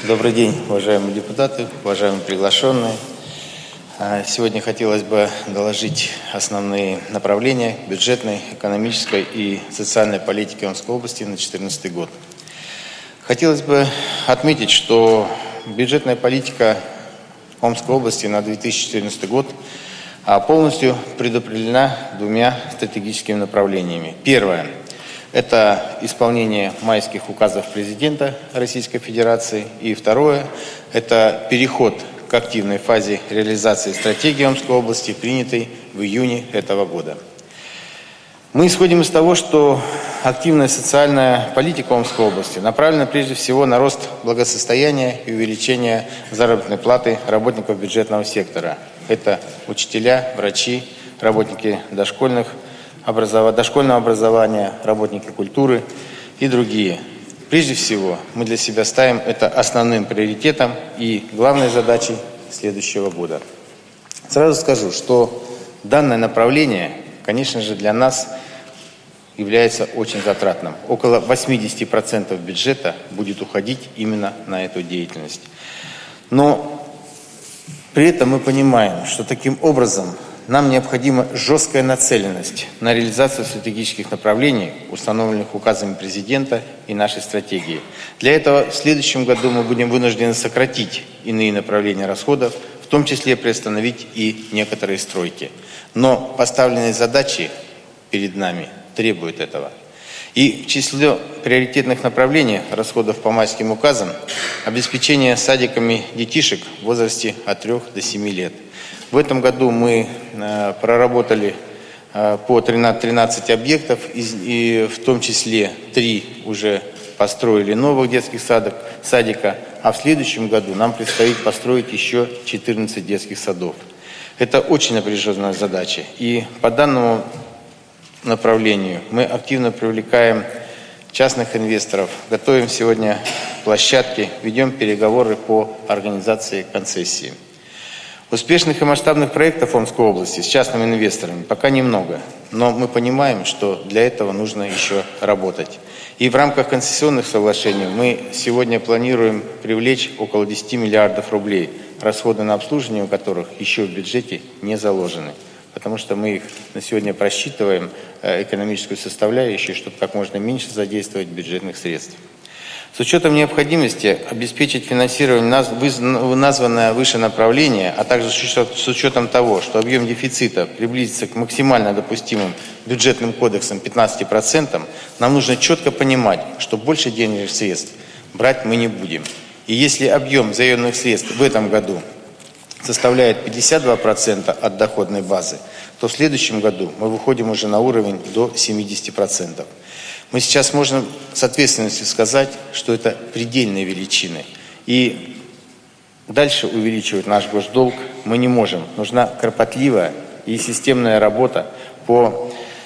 Добрый день, уважаемые депутаты, уважаемые приглашенные. Сегодня хотелось бы доложить основные направления бюджетной, экономической и социальной политики Омской области на 2014 год. Хотелось бы отметить, что бюджетная политика Омской области на 2014 год полностью предопределена двумя стратегическими направлениями. Первое – это исполнение майских указов президента Российской Федерации. И второе – это переход к активной фазе реализации стратегии Омской области, принятой в июне этого года. Мы исходим из того, что активная социальная политика Омской области направлена прежде всего на рост благосостояния и увеличение заработной платы работников бюджетного сектора. Это учителя, врачи, работники дошкольного образования, работники культуры и другие. Прежде всего, мы для себя ставим это основным приоритетом и главной задачей следующего года. Сразу скажу, что данное направление, конечно же, для нас является очень затратным. Около 80% бюджета будет уходить именно на эту деятельность. Но при этом мы понимаем, что таким образом нам необходима жесткая нацеленность на реализацию стратегических направлений, установленных указами президента и нашей стратегии. Для этого в следующем году мы будем вынуждены сократить иные направления расходов, в том числе приостановить и некоторые стройки. Но поставленные задачи перед нами требуют этого. И в числе приоритетных направлений расходов по майским указам обеспечение садиками детишек в возрасте от 3 до 7 лет. В этом году мы проработали по 13 объектов, и в том числе 3 уже построили новых детских садика, а в следующем году нам предстоит построить еще 14 детских садов. Это очень напряженная задача, и по данному направлению мы активно привлекаем частных инвесторов, готовим сегодня площадки, ведем переговоры по организации концессии. Успешных и масштабных проектов Омской области с частными инвесторами пока немного, но мы понимаем, что для этого нужно еще работать. И в рамках концессионных соглашений мы сегодня планируем привлечь около 10 миллиардов рублей, расходы на обслуживание которых еще в бюджете не заложены, потому что мы их на сегодня просчитываем, экономическую составляющую, чтобы как можно меньше задействовать бюджетных средств. С учетом необходимости обеспечить финансирование названное выше направление, а также с учетом того, что объем дефицита приблизится к максимально допустимым бюджетным кодексам 15%, нам нужно четко понимать, что больше денежных средств брать мы не будем. И если объем заемных средств в этом году составляет 52% от доходной базы, то в следующем году мы выходим уже на уровень до 70%. Мы сейчас можем с ответственностью сказать, что это предельные величины. И дальше увеличивать наш госдолг мы не можем. Нужна кропотливая и системная работа по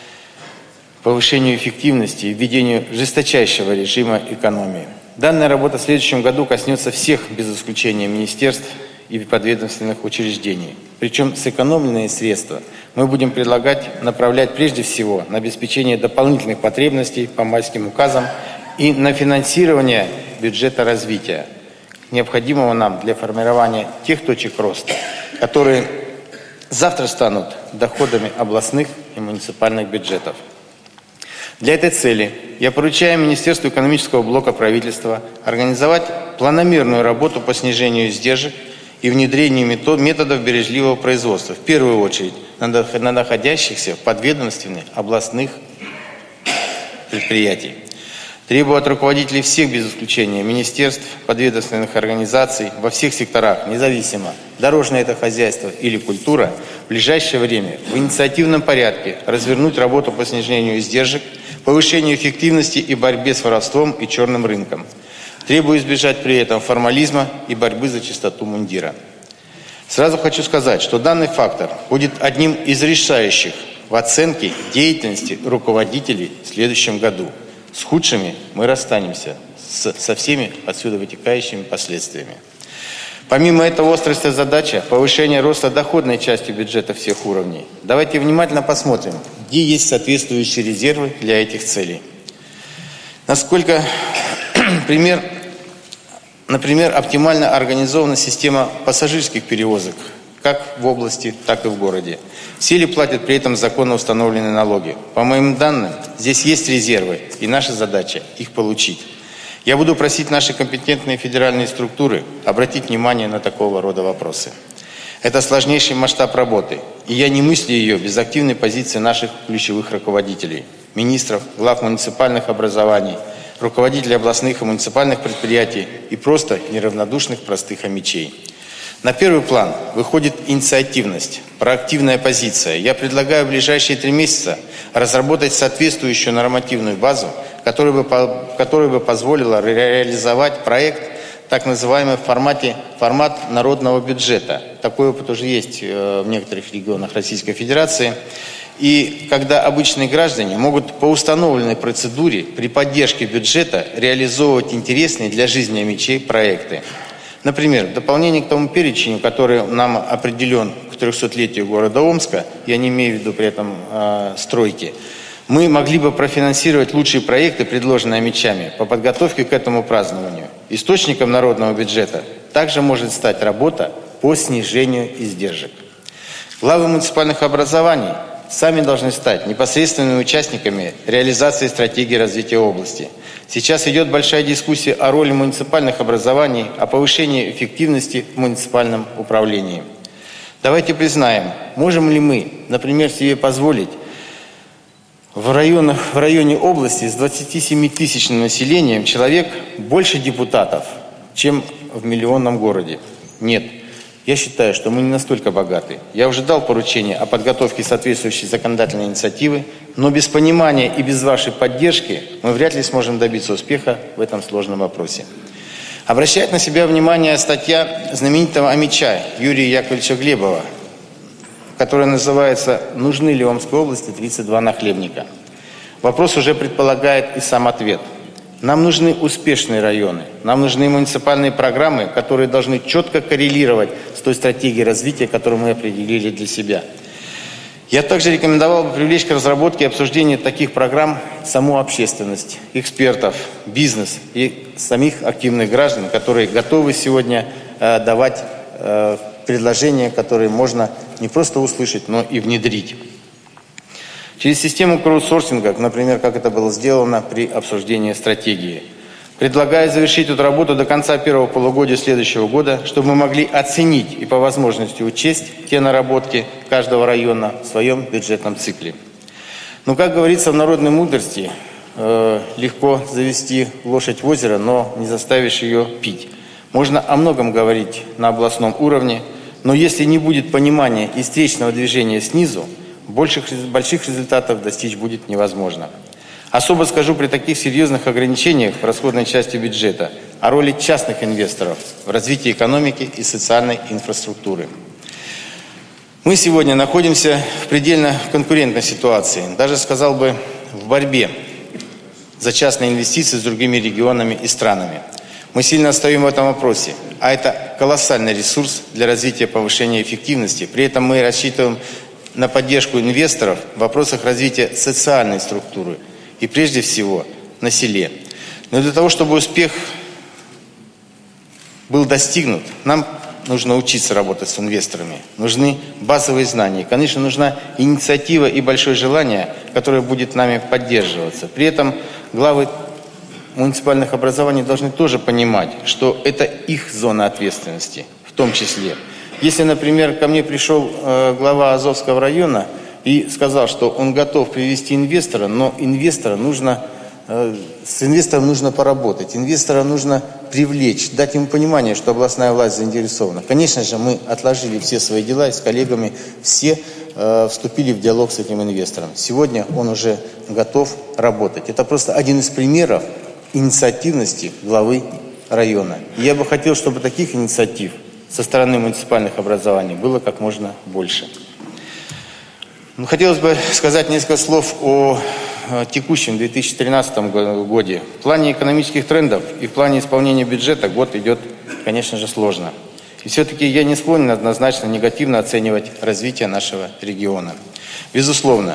повышению эффективности и введению жесточайшего режима экономии. Данная работа в следующем году коснется всех, без исключения министерств и подведомственных учреждений. Причем сэкономленные средства мы будем предлагать направлять прежде всего на обеспечение дополнительных потребностей по майским указам и на финансирование бюджета развития, необходимого нам для формирования тех точек роста, которые завтра станут доходами областных и муниципальных бюджетов. Для этой цели я поручаю Министерству экономического блока правительства организовать планомерную работу по снижению издержек и внедрению методов бережливого производства, в первую очередь на находящихся в подведомственных областных предприятий. Требую от руководителей всех, без исключения, министерств, подведомственных организаций во всех секторах, независимо, дорожное это хозяйство или культура, в ближайшее время в инициативном порядке развернуть работу по снижению издержек, повышению эффективности и борьбе с воровством и черным рынком. Требую избежать при этом формализма и борьбы за чистоту мундира. Сразу хочу сказать, что данный фактор будет одним из решающих в оценке деятельности руководителей в следующем году. С худшими мы расстанемся со всеми отсюда вытекающими последствиями. Помимо этого, острая задача повышения роста доходной части бюджета всех уровней. Давайте внимательно посмотрим, где есть соответствующие резервы для этих целей. Насколько пример Например, оптимально организована система пассажирских перевозок, как в области, так и в городе. Все ли платят при этом законно установленные налоги? По моим данным, здесь есть резервы, и наша задача их получить. Я буду просить наши компетентные федеральные структуры обратить внимание на такого рода вопросы. Это сложнейший масштаб работы, и я не мыслю ее без активной позиции наших ключевых руководителей, министров, глав муниципальных образований, руководителей областных и муниципальных предприятий и просто неравнодушных простых омичей. На первый план выходит инициативность, проактивная позиция. Я предлагаю в ближайшие 3 месяца разработать соответствующую нормативную базу, которая бы позволила реализовать проект так называемый формат народного бюджета. Такой опыт уже есть в некоторых регионах Российской Федерации. И когда обычные граждане могут по установленной процедуре при поддержке бюджета реализовывать интересные для жизни омичей проекты. Например, в дополнение к тому перечню, который нам определен к 300-летию города Омска, я не имею в виду при этом стройки, мы могли бы профинансировать лучшие проекты, предложенные омичами, по подготовке к этому празднованию. Источником народного бюджета также может стать работа по снижению издержек. Главы муниципальных образований сами должны стать непосредственными участниками реализации стратегии развития области. Сейчас идет большая дискуссия о роли муниципальных образований, о повышении эффективности в муниципальном управлении. Давайте признаем, можем ли мы, например, себе позволить в районе области с 27-тысячным населением человек больше депутатов, чем в миллионном городе? Нет. Я считаю, что мы не настолько богаты. Я уже дал поручение о подготовке соответствующей законодательной инициативы, но без понимания и без вашей поддержки мы вряд ли сможем добиться успеха в этом сложном вопросе. Обращает на себя внимание статья знаменитого омича Юрия Яковлевича Глебова, которая называется «Нужны ли Омской области 32 нахлебника?». Вопрос уже предполагает и сам ответ. Нам нужны успешные районы, нам нужны муниципальные программы, которые должны четко коррелировать с той стратегией развития, которую мы определили для себя. Я также рекомендовал бы привлечь к разработке и обсуждению таких программ саму общественность, экспертов, бизнес и самих активных граждан, которые готовы сегодня давать предложения, которые можно не просто услышать, но и внедрить. Через систему краудсорсинга, например, как это было сделано при обсуждении стратегии. Предлагаю завершить эту работу до конца первого полугодия следующего года, чтобы мы могли оценить и по возможности учесть те наработки каждого района в своем бюджетном цикле. Но, как говорится в народной мудрости, легко завести лошадь в озеро, но не заставишь ее пить. Можно о многом говорить на областном уровне, но если не будет понимания и встречного движения снизу, больших результатов достичь будет невозможно. Особо скажу при таких серьезных ограничениях в расходной части бюджета о роли частных инвесторов в развитии экономики и социальной инфраструктуры. Мы сегодня находимся в предельно конкурентной ситуации, даже сказал бы в борьбе за частные инвестиции с другими регионами и странами. Мы сильно отстаем в этом вопросе, а это колоссальный ресурс для развития повышения эффективности. При этом мы рассчитываем на поддержку инвесторов в вопросах развития социальной структуры и прежде всего на селе. Но для того, чтобы успех был достигнут, нам нужно учиться работать с инвесторами. Нужны базовые знания. Конечно, нужна инициатива и большое желание, которое будет нами поддерживаться. При этом главы муниципальных образований должны тоже понимать, что это их зона ответственности в том числе. Если, например, ко мне пришел глава Азовского района и сказал, что он готов привести инвестора, но с инвестором нужно поработать, инвестора нужно привлечь, дать ему понимание, что областная власть заинтересована. Конечно же, мы отложили все свои дела и с коллегами все вступили в диалог с этим инвестором. Сегодня он уже готов работать. Это просто один из примеров инициативности главы района. И я бы хотел, чтобы таких инициатив со стороны муниципальных образований было как можно больше. Хотелось бы сказать несколько слов о текущем 2013 году. В плане экономических трендов и в плане исполнения бюджета год идет, конечно же, сложно. И все-таки я не склонен однозначно негативно оценивать развитие нашего региона. Безусловно,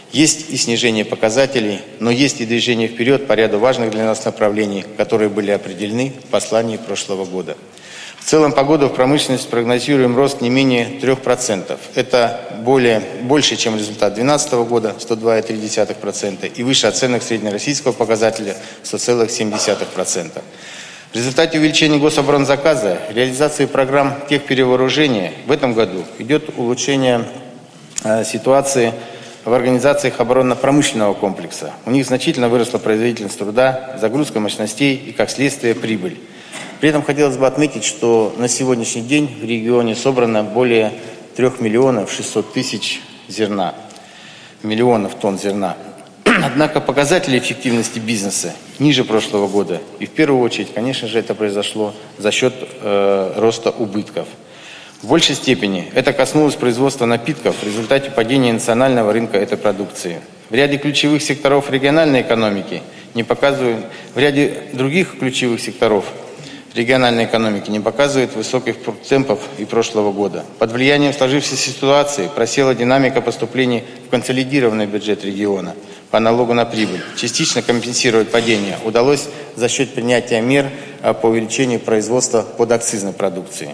Есть и снижение показателей, но есть и движение вперед по ряду важных для нас направлений, которые были определены в послании прошлого года. В целом по году в промышленности прогнозируем рост не менее 3%. Это больше, чем результат 2012 года, 102,3%, и выше оценок среднероссийского показателя 100,7%. В результате увеличения гособоронзаказа, реализации программ техперевооружения в этом году идет улучшение ситуации в организациях оборонно-промышленного комплекса. У них значительно выросла производительность труда, загрузка мощностей и, как следствие, прибыль. При этом хотелось бы отметить, что на сегодняшний день в регионе собрано более 3 миллионов 600 тысяч миллионов тонн зерна. Однако показатели эффективности бизнеса ниже прошлого года. И в первую очередь, конечно же, это произошло за счет роста убытков. В большей степени это коснулось производства напитков в результате падения национального рынка этой продукции. В ряде ключевых секторов региональной экономики в ряде других ключевых секторов региональной экономики не показывает высоких темпов и прошлого года. Под влиянием сложившейся ситуации просела динамика поступлений в консолидированный бюджет региона по налогу на прибыль. Частично компенсировать падение удалось за счет принятия мер по увеличению производства подакцизной продукции.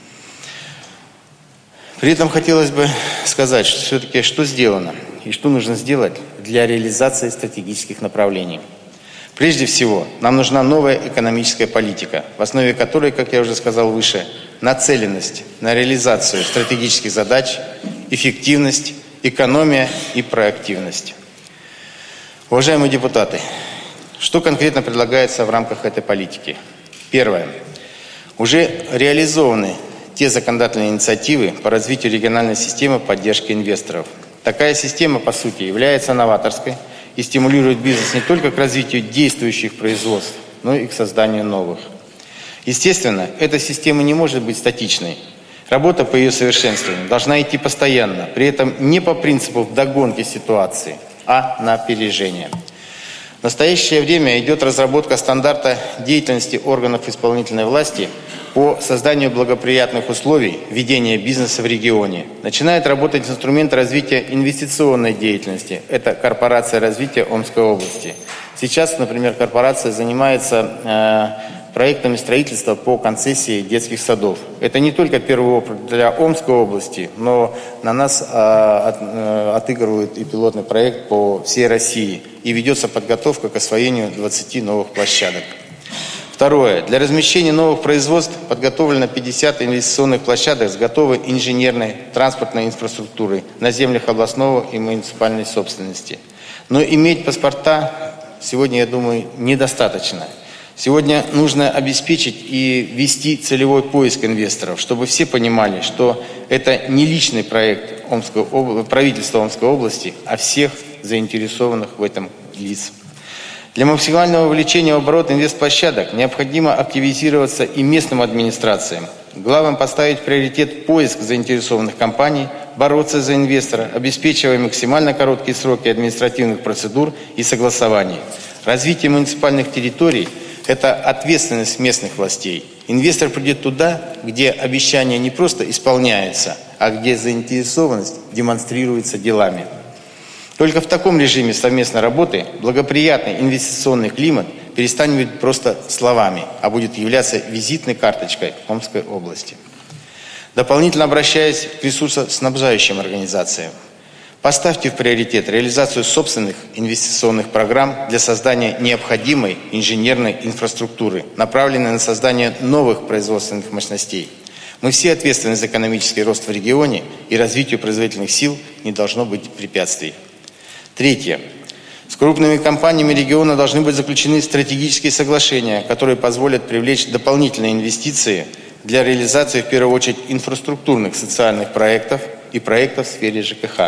При этом хотелось бы сказать, что все-таки что сделано и что нужно сделать для реализации стратегических направлений. Прежде всего, нам нужна новая экономическая политика, в основе которой, как я уже сказал выше, нацеленность на реализацию стратегических задач, эффективность, экономия и проактивность. Уважаемые депутаты, что конкретно предлагается в рамках этой политики? Первое. Уже реализованы те законодательные инициативы по развитию региональной системы поддержки инвесторов. Такая система, по сути, является новаторской и стимулирует бизнес не только к развитию действующих производств, но и к созданию новых. Естественно, эта система не может быть статичной. Работа по ее совершенствованию должна идти постоянно, при этом не по принципу вдогонки ситуации, а на опережение. В настоящее время идет разработка стандарта деятельности органов исполнительной власти по созданию благоприятных условий ведения бизнеса в регионе. Начинает работать инструмент развития инвестиционной деятельности. Это корпорация развития Омской области. Сейчас, например, корпорация занимается проектами строительства по концессии детских садов. Это не только первый опыт для Омской области, но на нас отыгрывают и пилотный проект по всей России. И ведется подготовка к освоению 20 новых площадок. Второе. Для размещения новых производств подготовлено 50 инвестиционных площадок с готовой инженерной, транспортной инфраструктурой на землях областного и муниципальной собственности. Но иметь паспорта сегодня, я думаю, недостаточно. Сегодня нужно обеспечить и вести целевой поиск инвесторов, чтобы все понимали, что это не личный проект правительства Омской области, а всех заинтересованных в этом лиц. Для максимального увеличения оборота инвестплощадок необходимо активизироваться и местным администрациям. Главным поставить в приоритет поиск заинтересованных компаний, бороться за инвестора, обеспечивая максимально короткие сроки административных процедур и согласований. Развитие муниципальных территорий – это ответственность местных властей. Инвестор придет туда, где обещания не просто исполняются, а где заинтересованность демонстрируется делами. Только в таком режиме совместной работы благоприятный инвестиционный климат перестанет быть просто словами, а будет являться визитной карточкой Омской области. Дополнительно обращаясь к ресурсоснабжающим организациям, поставьте в приоритет реализацию собственных инвестиционных программ для создания необходимой инженерной инфраструктуры, направленной на создание новых производственных мощностей. Мы все ответственны за экономический рост в регионе, и развитию производительных сил не должно быть препятствий. Третье. С крупными компаниями региона должны быть заключены стратегические соглашения, которые позволят привлечь дополнительные инвестиции для реализации, в первую очередь, инфраструктурных социальных проектов и проектов в сфере ЖКХ.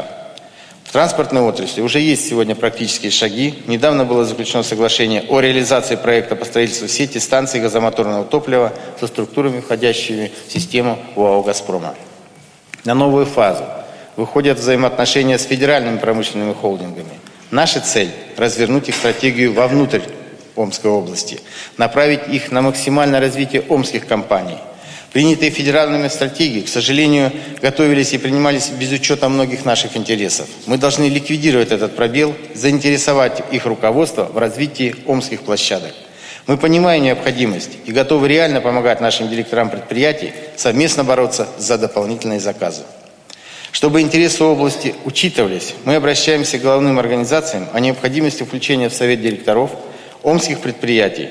В транспортной отрасли уже есть сегодня практические шаги. Недавно было заключено соглашение о реализации проекта по строительству сети станций газомоторного топлива со структурами, входящими в систему ОАО «Газпрома». На новую фазу выходят взаимоотношения с федеральными промышленными холдингами. Наша цель – развернуть их стратегию вовнутрь Омской области, направить их на максимальное развитие омских компаний. Принятые федеральными стратегии, к сожалению, готовились и принимались без учета многих наших интересов. Мы должны ликвидировать этот пробел, заинтересовать их руководство в развитии омских площадок. Мы понимаем необходимость и готовы реально помогать нашим директорам предприятий совместно бороться за дополнительные заказы. Чтобы интересы области учитывались, мы обращаемся к главным организациям о необходимости включения в Совет директоров омских предприятий,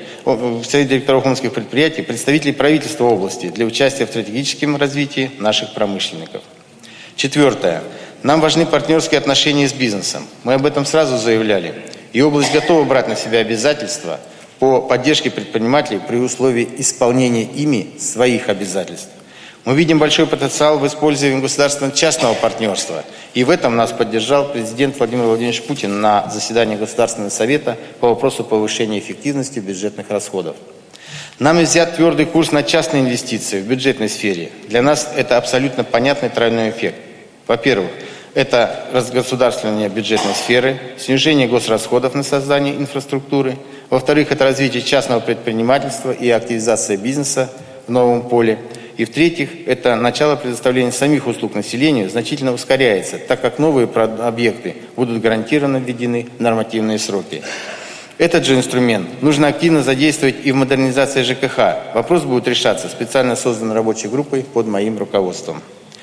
представителей правительства области для участия в стратегическом развитии наших промышленников. Четвертое. Нам важны партнерские отношения с бизнесом. Мы об этом сразу заявляли. И область готова брать на себя обязательства по поддержке предпринимателей при условии исполнения ими своих обязательств. Мы видим большой потенциал в использовании государственно-частного партнерства. И в этом нас поддержал президент Владимир Владимирович Путин на заседании Государственного совета по вопросу повышения эффективности бюджетных расходов. Нами взят твердый курс на частные инвестиции в бюджетной сфере. Для нас это абсолютно понятный тройной эффект. Во-первых, это разгосударствление бюджетной сферы, снижение госрасходов на создание инфраструктуры. Во-вторых, это развитие частного предпринимательства и активизация бизнеса в новом поле. И в-третьих, это начало предоставления самих услуг населению значительно ускоряется, так как новые объекты будут гарантированно введены в нормативные сроки. Этот же инструмент нужно активно задействовать и в модернизации ЖКХ. Вопрос будет решаться специально созданной рабочей группой под моим руководством.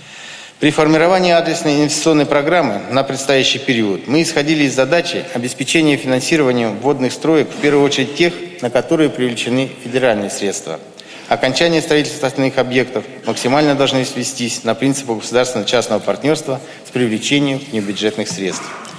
При формировании адресной инвестиционной программы на предстоящий период мы исходили из задачи обеспечения финансированием вводных строек, в первую очередь тех, на которые привлечены федеральные средства. Окончание строительства остальных объектов максимально должны свестись на принципы государственно-частного партнерства с привлечением внебюджетных средств.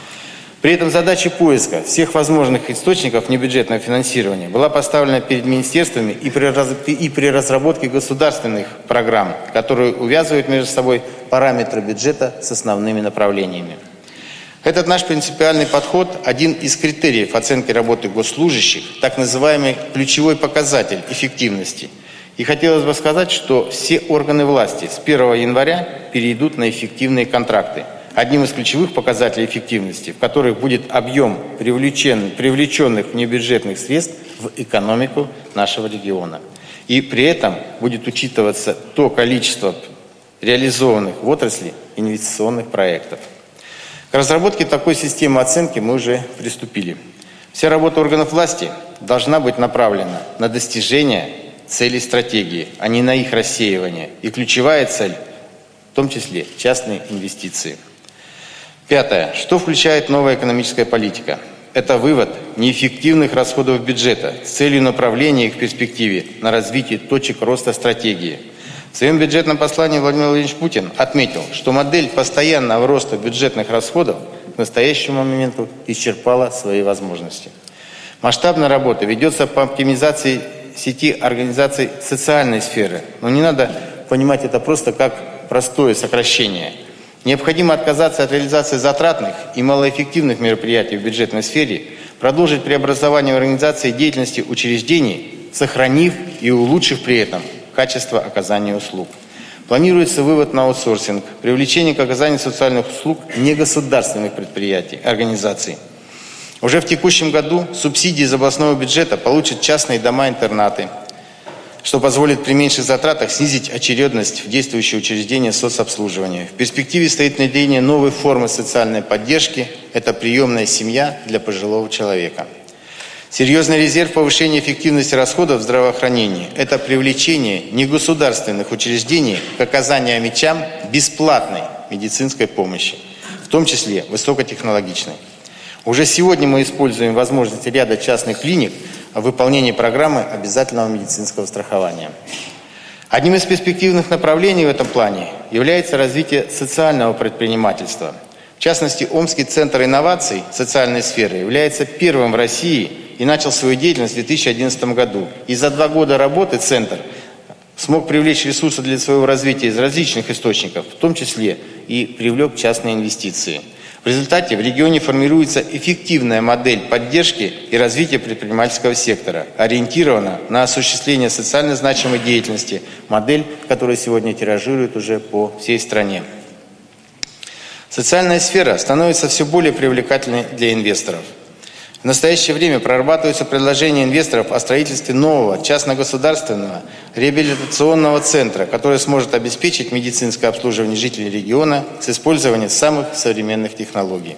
При этом задача поиска всех возможных источников внебюджетного финансирования была поставлена перед министерствами и при разработке государственных программ, которые увязывают между собой параметры бюджета с основными направлениями. Этот наш принципиальный подход – один из критериев оценки работы госслужащих, так называемый ключевой показатель эффективности. И хотелось бы сказать, что все органы власти с 1 января перейдут на эффективные контракты. Одним из ключевых показателей эффективности, в которых будет объем привлеченных внебюджетных средств в экономику нашего региона. И при этом будет учитываться то количество реализованных в отрасли инвестиционных проектов. К разработке такой системы оценки мы уже приступили. Вся работа органов власти должна быть направлена на достижение целей стратегии, а не на их рассеивание. И ключевая цель, в том числе частные инвестиции. Пятое. Что включает новая экономическая политика? Это вывод неэффективных расходов бюджета с целью направления их в перспективе на развитие точек роста стратегии. В своем бюджетном послании Владимир Владимирович Путин отметил, что модель постоянного роста бюджетных расходов к настоящему моменту исчерпала свои возможности. Масштабная работа ведется по оптимизации сети организаций социальной сферы, но не надо понимать это просто как простое сокращение. Необходимо отказаться от реализации затратных и малоэффективных мероприятий в бюджетной сфере, продолжить преобразование в организации деятельности учреждений, сохранив и улучшив при этом качество оказания услуг. Планируется вывод на аутсорсинг, привлечение к оказанию социальных услуг негосударственных предприятий, организаций. Уже в текущем году субсидии из областного бюджета получат частные дома-интернаты, что позволит при меньших затратах снизить очередность в действующие учреждения соцобслуживания. В перспективе стоит внедрение новой формы социальной поддержки – это приемная семья для пожилого человека. Серьезный резерв повышения эффективности расходов в здравоохранении – это привлечение негосударственных учреждений к оказанию омичам бесплатной медицинской помощи, в том числе высокотехнологичной. Уже сегодня мы используем возможности ряда частных клиник в выполнении программы обязательного медицинского страхования. Одним из перспективных направлений в этом плане является развитие социального предпринимательства. В частности, Омский центр инноваций социальной сферы является первым в России и начал свою деятельность в 2011 году. И за 2 года работы центр смог привлечь ресурсы для своего развития из различных источников, в том числе и привлек частные инвестиции. В результате в регионе формируется эффективная модель поддержки и развития предпринимательского сектора, ориентирована на осуществление социально значимой деятельности, модель, которая сегодня тиражирует уже по всей стране. Социальная сфера становится все более привлекательной для инвесторов. В настоящее время прорабатываются предложения инвесторов о строительстве нового частно-государственного реабилитационного центра, который сможет обеспечить медицинское обслуживание жителей региона с использованием самых современных технологий.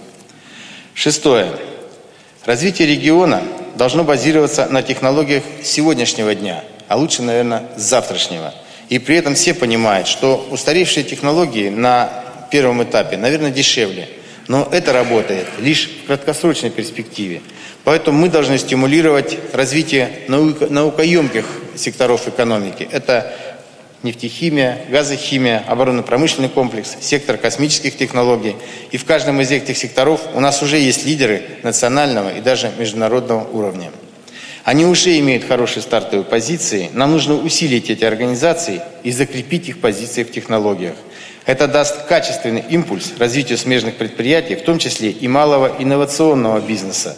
Шестое. Развитие региона должно базироваться на технологиях сегодняшнего дня, а лучше, наверное, завтрашнего. И при этом все понимают, что устаревшие технологии на первом этапе, наверное, дешевле. Но это работает лишь в краткосрочной перспективе. Поэтому мы должны стимулировать развитие наукоемких секторов экономики. Это нефтехимия, газохимия, оборонно-промышленный комплекс, сектор космических технологий. И в каждом из этих секторов у нас уже есть лидеры национального и даже международного уровня. Они уже имеют хорошие стартовые позиции. Нам нужно усилить эти организации и закрепить их позиции в технологиях. Это даст качественный импульс развитию смежных предприятий, в том числе и малого инновационного бизнеса,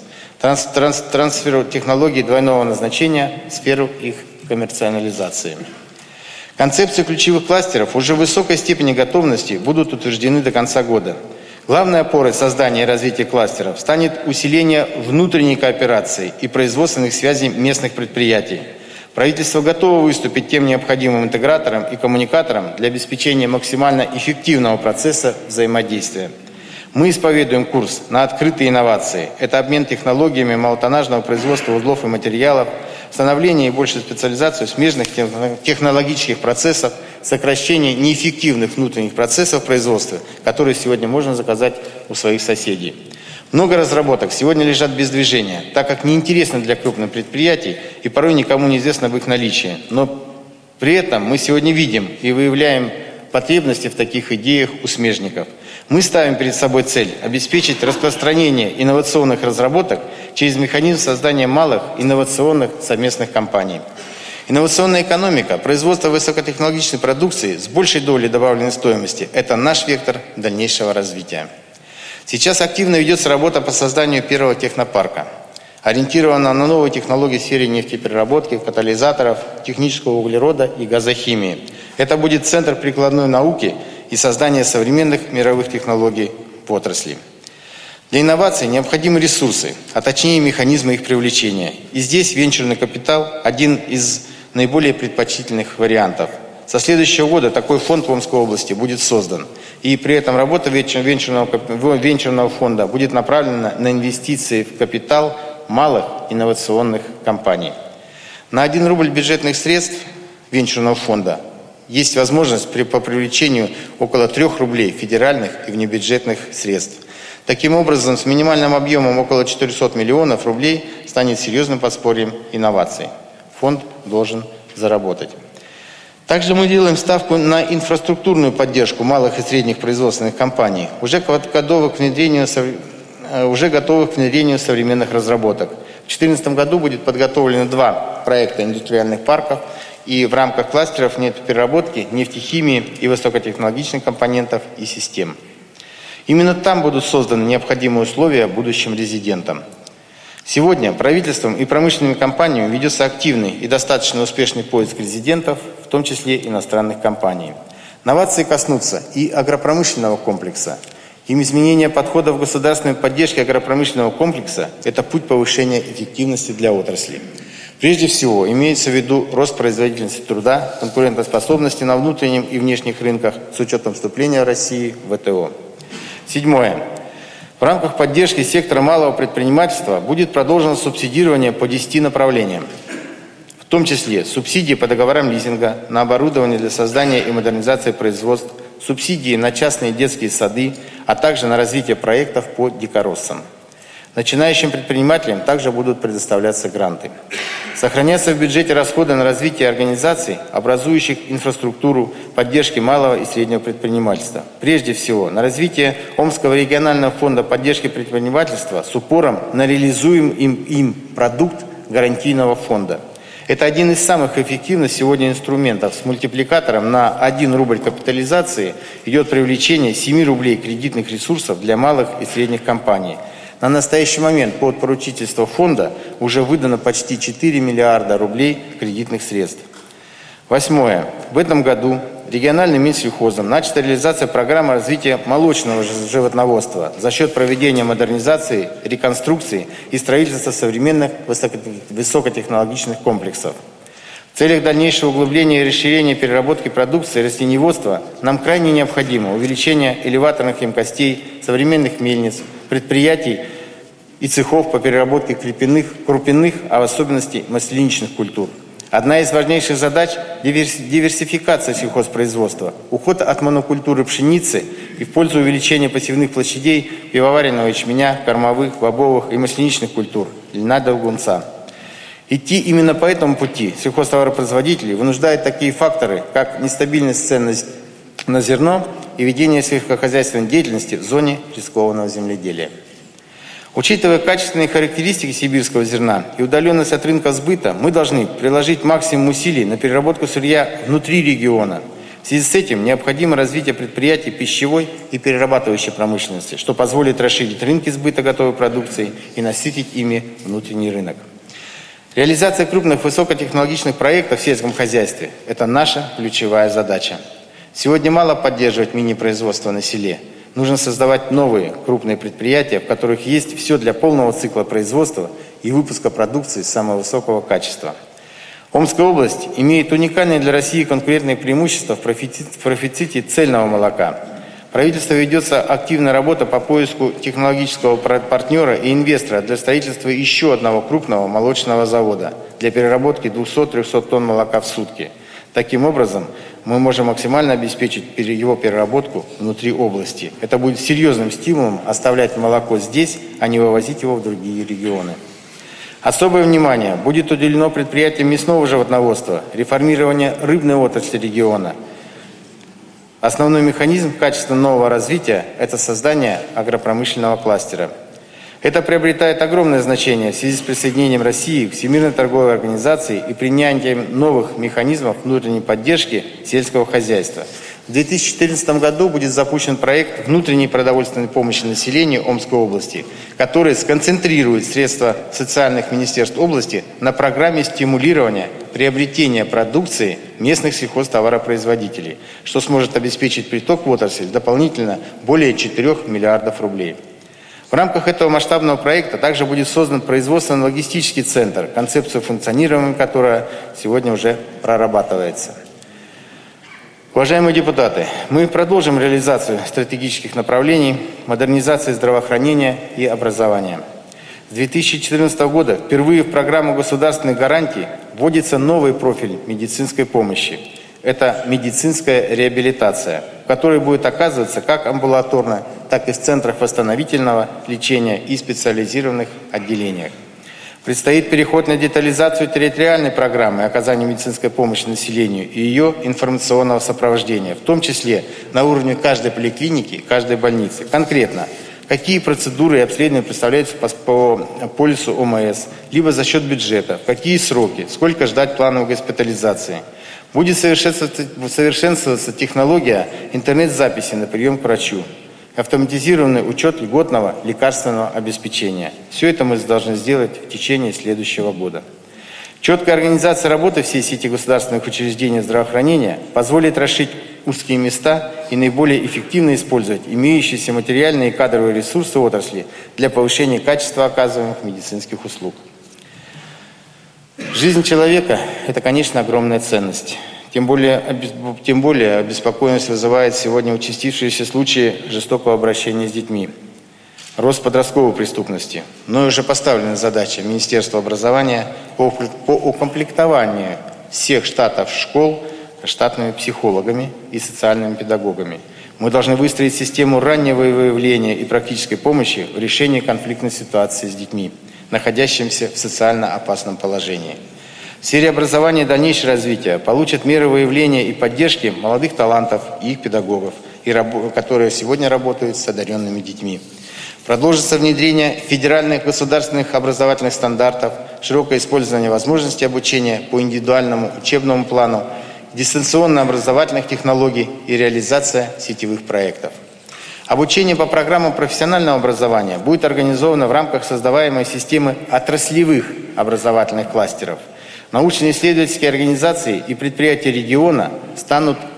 трансферу технологий двойного назначения в сферу их коммерциализации. Концепции ключевых кластеров уже в высокой степени готовности будут утверждены до конца года. Главной опорой создания и развития кластеров станет усиление внутренней кооперации и производственных связей местных предприятий. Правительство готово выступить тем необходимым интегратором и коммуникатором для обеспечения максимально эффективного процесса взаимодействия. Мы исповедуем курс на открытые инновации. Это обмен технологиями малотоннажного производства узлов и материалов, становление и большую специализацию смежных технологических процессов, сокращение неэффективных внутренних процессов производства, которые сегодня можно заказать у своих соседей. Много разработок сегодня лежат без движения, так как неинтересны для крупных предприятий и порой никому не известно об их наличии. Но при этом мы сегодня видим и выявляем потребности в таких идеях у смежников. Мы ставим перед собой цель обеспечить распространение инновационных разработок через механизм создания малых инновационных совместных компаний. Инновационная экономика, производство высокотехнологичной продукции с большей долей добавленной стоимости – это наш вектор дальнейшего развития. Сейчас активно ведется работа по созданию первого технопарка, ориентирована на новые технологии в сфере нефтепереработки, катализаторов, технического углерода и газохимии. Это будет центр прикладной науки и создания современных мировых технологий в отрасли. Для инноваций необходимы ресурсы, а точнее механизмы их привлечения. И здесь венчурный капитал – один из наиболее предпочтительных вариантов. Со следующего года такой фонд в Омской области будет создан. И при этом работа венчурного фонда будет направлена на инвестиции в капитал малых инновационных компаний. На 1 рубль бюджетных средств венчурного фонда есть возможность по привлечению около 3 рублей федеральных и внебюджетных средств. Таким образом, с минимальным объемом около 400 миллионов рублей станет серьезным подспорьем инноваций. Фонд должен заработать. Также мы делаем ставку на инфраструктурную поддержку малых и средних производственных компаний, уже готовых к внедрению современных разработок. В 2014 году будет подготовлено 2 проекта индустриальных парков, и в рамках кластеров нефтепереработки, нефтехимии и высокотехнологичных компонентов и систем. Именно там будут созданы необходимые условия будущим резидентам. Сегодня правительством и промышленными компаниями ведется активный и достаточно успешный поиск резидентов, в том числе иностранных компаний. Новации коснутся и агропромышленного комплекса. Изменение подходов государственной поддержки агропромышленного комплекса – это путь повышения эффективности для отрасли. Прежде всего, имеется в виду рост производительности труда, конкурентоспособности на внутреннем и внешних рынках с учетом вступления России в ВТО. Седьмое. В рамках поддержки сектора малого предпринимательства будет продолжено субсидирование по 10 направлениям, в том числе субсидии по договорам лизинга на оборудование для создания и модернизации производств, субсидии на частные детские сады, а также на развитие проектов по дикороссам. Начинающим предпринимателям также будут предоставляться гранты. Сохранятся в бюджете расходы на развитие организаций, образующих инфраструктуру поддержки малого и среднего предпринимательства. Прежде всего, на развитие Омского регионального фонда поддержки предпринимательства с упором на реализуемый им продукт гарантийного фонда. Это один из самых эффективных сегодня инструментов. С мультипликатором на 1 рубль капитализации идет привлечение 7 рублей кредитных ресурсов для малых и средних компаний. На настоящий момент под поручительство фонда уже выдано почти 4 миллиарда рублей кредитных средств. Восьмое. В этом году региональным Минсельхозом начата реализация программы развития молочного животноводства за счет проведения модернизации, реконструкции и строительства современных высокотехнологичных комплексов. В целях дальнейшего углубления и расширения переработки продукции растениеводства нам крайне необходимо увеличение элеваторных емкостей, современных мельниц, предприятий и цехов по переработке крупяных, а в особенности масляничных культур. Одна из важнейших задач – диверсификация сельхозпроизводства, уход от монокультуры пшеницы и в пользу увеличения посевных площадей пивоваренного ячменя, кормовых, бобовых и масляничных культур, льна до лгунца. Идти именно по этому пути сельхозтоваропроизводителей вынуждают такие факторы, как нестабильность цен на зерно и ведение сельскохозяйственной деятельности в зоне рискованного земледелия. Учитывая качественные характеристики сибирского зерна и удаленность от рынка сбыта, мы должны приложить максимум усилий на переработку сырья внутри региона. В связи с этим необходимо развитие предприятий пищевой и перерабатывающей промышленности, что позволит расширить рынки сбыта готовой продукции и насытить ими внутренний рынок. Реализация крупных высокотехнологичных проектов в сельском хозяйстве – это наша ключевая задача. Сегодня мало поддерживать мини-производство на селе. Нужно создавать новые крупные предприятия, в которых есть все для полного цикла производства и выпуска продукции самого высокого качества. Омская область имеет уникальные для России конкурентные преимущества в профиците цельного молока. Правительство ведется активная работа по поиску технологического партнера и инвестора для строительства еще одного крупного молочного завода для переработки 200-300 тонн молока в сутки. Таким образом, мы можем максимально обеспечить его переработку внутри области. Это будет серьезным стимулом оставлять молоко здесь, а не вывозить его в другие регионы. Особое внимание будет уделено предприятиям мясного животноводства, реформированию рыбной отрасли региона. Основной механизм качественного нового развития – это создание агропромышленного кластера. Это приобретает огромное значение в связи с присоединением России к Всемирной торговой организации и принятием новых механизмов внутренней поддержки сельского хозяйства. В 2014 году будет запущен проект внутренней продовольственной помощи населению Омской области, который сконцентрирует средства социальных министерств области на программе стимулирования приобретения продукции местных сельхозтоваропроизводителей, что сможет обеспечить приток в отрасль дополнительно более 4 миллиардов рублей. В рамках этого масштабного проекта также будет создан производственно-логистический центр, концепцию функционирования которого сегодня уже прорабатывается. Уважаемые депутаты, мы продолжим реализацию стратегических направлений модернизации здравоохранения и образования. С 2014 года впервые в программу государственных гарантий вводится новый профиль медицинской помощи. Это медицинская реабилитация, в которой будет оказываться как амбулаторно, так и в центрах восстановительного лечения и специализированных отделениях. Предстоит переход на детализацию территориальной программы оказания медицинской помощи населению и ее информационного сопровождения, в том числе на уровне каждой поликлиники, каждой больницы. Конкретно, какие процедуры и обследования представляются по полису ОМС, либо за счет бюджета, в какие сроки, сколько ждать плановой госпитализации. Будет совершенствоваться технология интернет-записи на прием к врачу, автоматизированный учет льготного лекарственного обеспечения. Все это мы должны сделать в течение следующего года. Четкая организация работы всей сети государственных учреждений здравоохранения позволит расширить узкие места и наиболее эффективно использовать имеющиеся материальные и кадровые ресурсы отрасли для повышения качества оказываемых медицинских услуг. Жизнь человека – это, конечно, огромная ценность. Тем более обеспокоенность вызывает сегодня участившиеся случаи жестокого обращения с детьми, рост подростковой преступности. Но уже поставлена задача Министерства образования по укомплектованию всех штатов школ штатными психологами и социальными педагогами. Мы должны выстроить систему раннего выявления и практической помощи в решении конфликтной ситуации с детьми, находящимися в социально опасном положении. В сфере образования и дальнейшего развития получат меры выявления и поддержки молодых талантов и их педагогов, которые сегодня работают с одаренными детьми. Продолжится внедрение федеральных государственных образовательных стандартов, широкое использование возможностей обучения по индивидуальному учебному плану, дистанционно-образовательных технологий и реализация сетевых проектов. Обучение по программам профессионального образования будет организовано в рамках создаваемой системы отраслевых образовательных кластеров. Научно-исследовательские организации и предприятия региона станут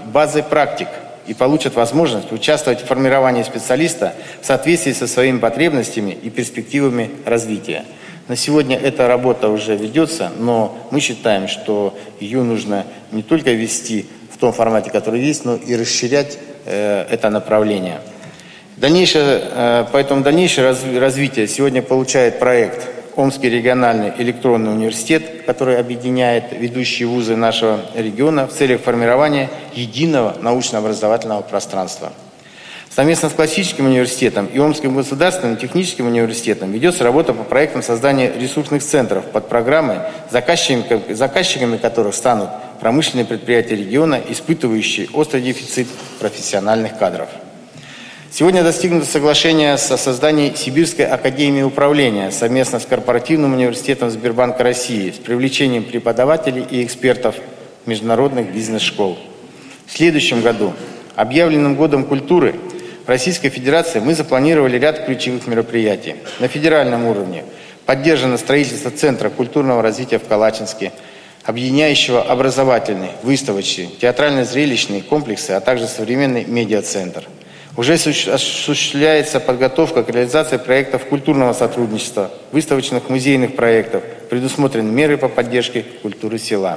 базой практик и получат возможность участвовать в формировании специалиста в соответствии со своими потребностями и перспективами развития. На сегодня эта работа уже ведется, но мы считаем, что ее нужно не только вести в том формате, который есть, но и расширять это направление. Поэтому дальнейшее развитие сегодня получает проект Омский региональный электронный университет, который объединяет ведущие вузы нашего региона в целях формирования единого научно-образовательного пространства. Совместно с классическим университетом и Омским государственным техническим университетом ведется работа по проектам создания ресурсных центров под программой, заказчиками которых станут промышленные предприятия региона, испытывающие острый дефицит профессиональных кадров. Сегодня достигнуто соглашение о создании Сибирской академии управления совместно с Корпоративным университетом Сбербанка России с привлечением преподавателей и экспертов международных бизнес-школ. В следующем году, объявленным годом культуры, в Российской Федерации мы запланировали ряд ключевых мероприятий. На федеральном уровне поддержано строительство Центра культурного развития в Калачинске, объединяющего образовательный, выставочный, театрально-зрелищные комплексы, а также современный медиацентр. Уже осуществляется подготовка к реализации проектов культурного сотрудничества, выставочных музейных проектов, предусмотрены меры по поддержке культуры села.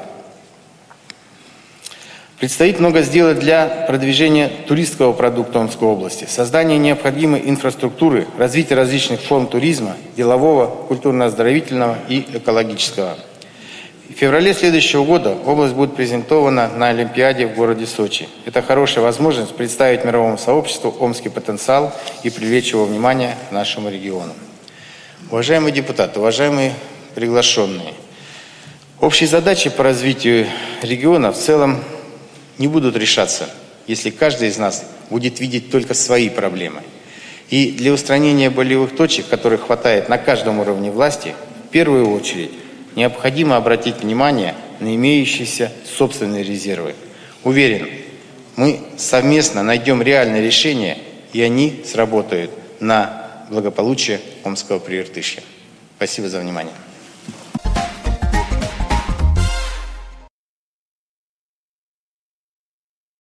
Предстоит много сделать для продвижения туристского продукта Омской области, создания необходимой инфраструктуры, развития различных форм туризма, делового, культурно-оздоровительного и экологического. В феврале следующего года область будет презентована на Олимпиаде в городе Сочи. Это хорошая возможность представить мировому сообществу омский потенциал и привлечь его внимание к нашему региону. Уважаемые депутаты, уважаемые приглашенные, общие задачи по развитию региона в целом не будут решаться, если каждый из нас будет видеть только свои проблемы. И для устранения болевых точек, которых хватает на каждом уровне власти, в первую очередь необходимо обратить внимание на имеющиеся собственные резервы. Уверен, мы совместно найдем реальное решение, и они сработают на благополучие Омского Прииртышья. Спасибо за внимание.